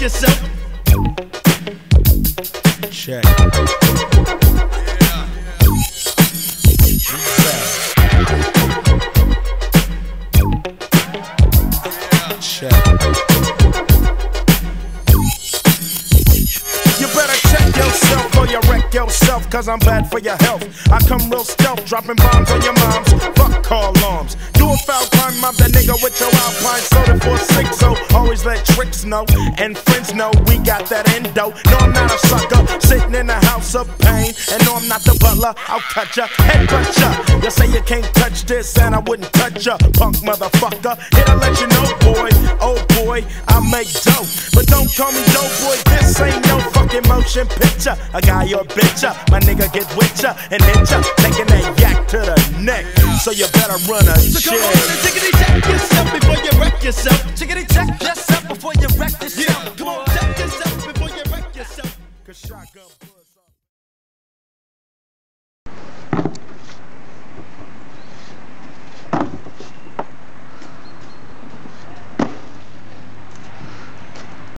yourself. Check. Check. You better check yourself or you wreck yourself, cause I'm bad for your health. I come real stealth, dropping bombs on your moms. Fuck call alarms. Do a foul crime, mob that nigga with your Alpine soda for 6. So always let tricks know and friends know we got that endo. No, I'm not a sucker sitting in a house of pain. And no, I'm not the butler, I'll cut ya, head cut ya. You say you can't touch this and I wouldn't touch ya, punk motherfucker. Here to let you know, boy, oh boy, I make dope. But don't call me dope boy, this ain't no fucking motion picture. A guy or bitch ya, my nigga get with ya and hit ya, taking that yak to the neck. So you better run a So come on and tickety check yourself before you wreck yourself. Tickety check yourself before you